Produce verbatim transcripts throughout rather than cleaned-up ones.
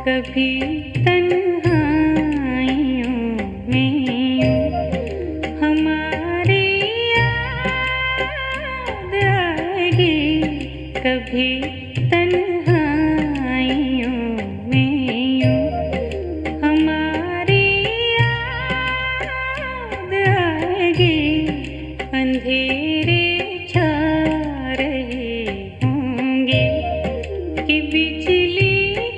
कभी तन्हाइयों में हमारी याद आएगी, कभी तन्हाइयों में हमारी याद आएगी। अंधेरे छा रहे होंगे कि बिजली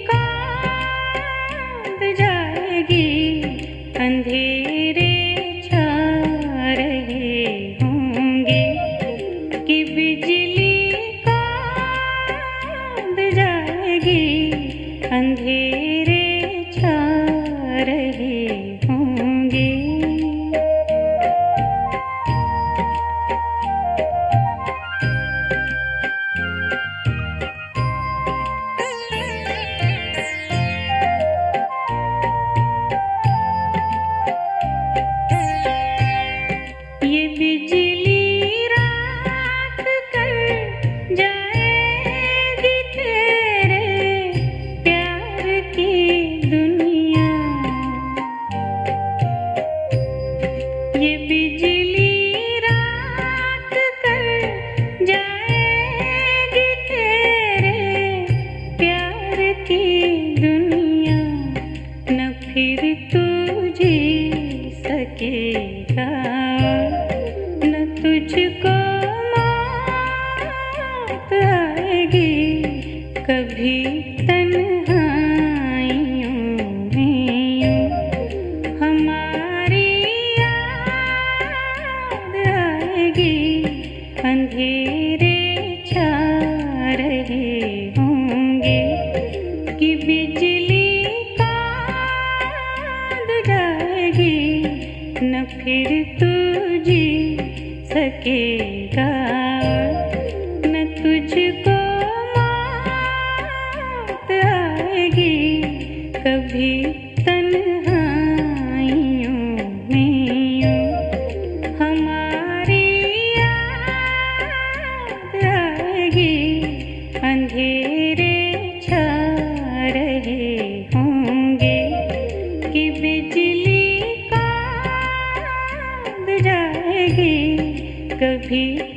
अंधेरे छा रहे होंगे कि बिजली कब जाएगी। अंधेरे छा रहे होंगे। ये बिजली रात कर जाएगी तेरे प्यार की दुनिया। ये बिजली रात कर जाएगी तेरे प्यार की दुनिया। न फिर तू जी सकेगा, न तुझको मौत आएगी। कभी तन्हाइयों में हमारी याद आएगी। अंधेरे छा रहे होंगे कि बिजली कब जाएगी। न फिर तू जी सकेगा, न तुझको मौत आएगी। कभी तन्हाइयों में हमारी याद आएगी। अंधेरे छा रहे होंगे कि बिजली जाएगी, कभी